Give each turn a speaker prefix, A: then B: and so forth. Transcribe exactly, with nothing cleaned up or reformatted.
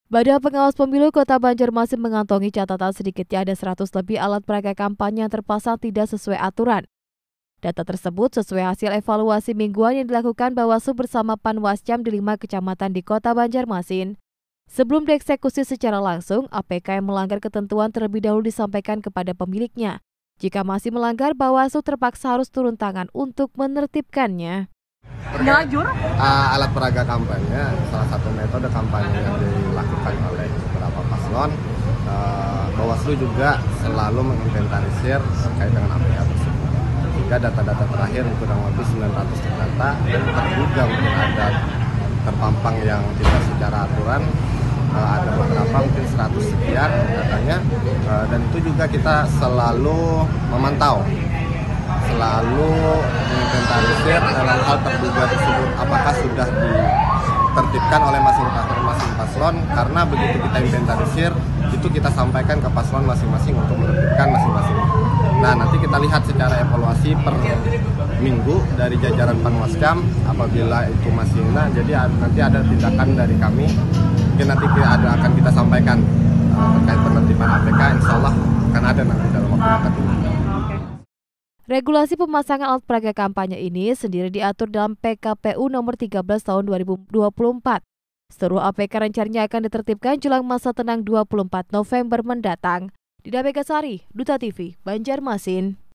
A: Badan Pengawas Pemilu Kota Banjarmasin mengantongi catatan sedikitnya ada seratus lebih alat peraga kampanye yang terpasang tidak sesuai aturan. Data tersebut sesuai hasil evaluasi mingguan yang dilakukan Bawaslu bersama Panwascam di lima kecamatan di Kota Banjarmasin. Sebelum dieksekusi secara langsung, A P K yang melanggar ketentuan terlebih dahulu disampaikan kepada pemiliknya. Jika masih melanggar, Bawaslu terpaksa harus turun tangan untuk menertibkannya.
B: Terkait
C: uh, alat peraga kampanye, salah satu metode kampanye yang dilakukan oleh beberapa paslon, uh, Bawaslu juga selalu menginventarisir terkait dengan A P K tersebut. Jika data-data terakhir kurang lebih sembilan ratus data dan terduga mungkin ada terpampang yang tidak secara aturan, uh, ada beberapa mungkin seratus sekian datanya, uh, dan itu juga kita selalu memantau, selalu menginventarisir dalam hal terduga tersebut apakah sudah ditertibkan oleh masing-masing paslon, karena begitu kita inventarisir itu kita sampaikan ke paslon masing-masing untuk menertibkan masing-masing. Nah, nanti kita lihat secara evaluasi per minggu dari jajaran Panwascam, apabila itu masih nah jadi nanti ada tindakan dari kami, mungkin nanti ada akan kita sampaikan uh, terkait penertiban A P K, insya Allah akan ada nanti dalam waktu dekat ini.
A: Regulasi pemasangan alat peraga kampanye ini sendiri diatur dalam P K P U nomor tiga belas tahun dua ribu dua puluh empat. Seluruh A P K rencananya akan ditertibkan jelang masa tenang dua puluh empat November mendatang. Dida Megasari, Duta T V, Banjarmasin.